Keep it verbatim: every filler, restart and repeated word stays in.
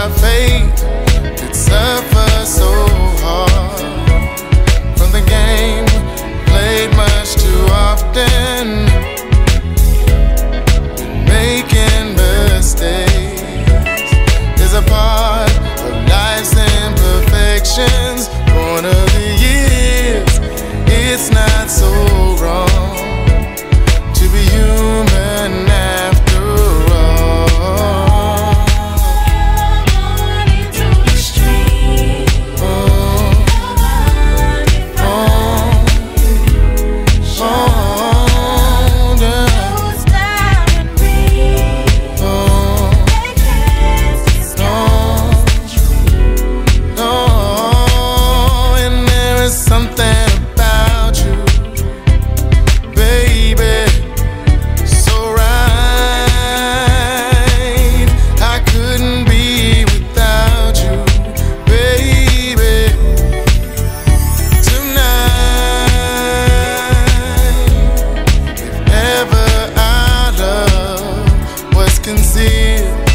our fate could suffer so hard from the game played much too often. Been making mistakes is a part of life's imperfections. One of the years, it's not so wrong to be human after all. To the street, Oh, oh, oh, yeah. goes down and breathe. Oh, They can't disguise no, and there is something about you, baby, so right. I couldn't be without you, baby. Tonight, if ever our love was concealed,